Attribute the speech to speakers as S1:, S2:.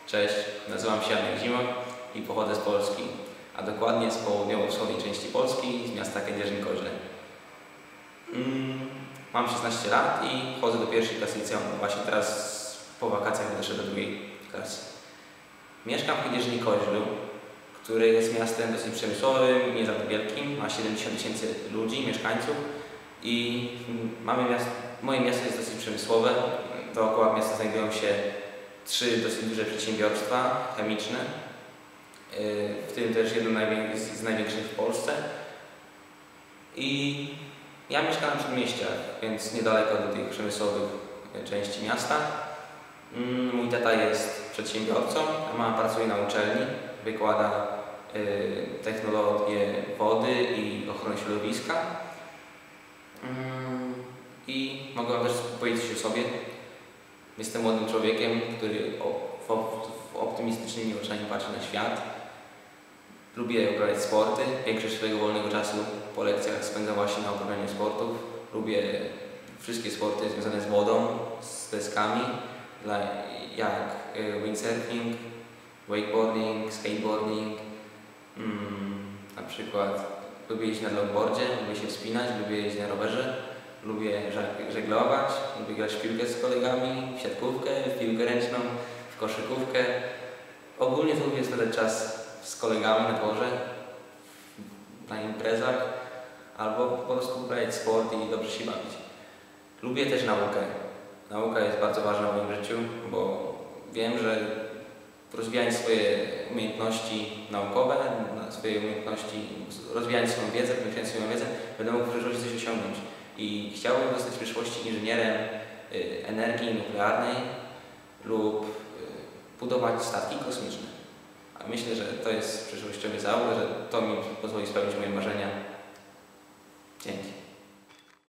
S1: Cześć, nazywam się Janek Zimoch i pochodzę z Polski, a dokładnie z południowo-wschodniej części Polski, z miasta Kędzierzyn-Koźle. Mam 16 lat i chodzę do pierwszej klasy liceum. Właśnie teraz po wakacjach doszedłem do drugiej klasy. Mieszkam w Kędzierzyn-Koźlu, który jest miastem dosyć przemysłowym, nie za wielkim, ma 70 000 ludzi, mieszkańców i moje miasto jest dosyć przemysłowe. Dookoła miasta znajdują się 3 dosyć duże przedsiębiorstwa chemiczne, w tym też jedno z największych w Polsce. I ja mieszkam na przedmieściach, więc niedaleko do tych przemysłowych części miasta. Mój tata jest przedsiębiorcą, a mama pracuje na uczelni, wykłada technologię wody i ochronę środowiska. I mogę Wam też powiedzieć o sobie. Jestem młodym człowiekiem, który w optymistycznymi oczami patrzy na świat. Lubię uprawiać sporty. Większość swojego wolnego czasu po lekcjach spędzam właśnie na uprawianiu sportów. Lubię wszystkie sporty związane z wodą, z deskami, jak windsurfing, wakeboarding, skateboarding. Na przykład lubię jeździć na longboardzie, lubię się wspinać, lubię jeździć na rowerze. Lubię żeglować, lubię grać w piłkę z kolegami, w siatkówkę, w piłkę ręczną, w koszykówkę. Ogólnie to lubię spędzać czas z kolegami na dworze, na imprezach, albo po prostu uprawiać sport i dobrze się bawić. Lubię też naukę. Nauka jest bardzo ważna w moim życiu, bo wiem, że rozwijając swoje umiejętności naukowe, swoje umiejętności, rozwijając swoją wiedzę, podnieśniając swoją wiedzę, będę mógł w przyszłości coś osiągnąć. I chciałbym zostać w przyszłości inżynierem energii nuklearnej lub budować statki kosmiczne. A myślę, że to jest przyszłościowy zawód, że to mi pozwoli spełnić moje marzenia.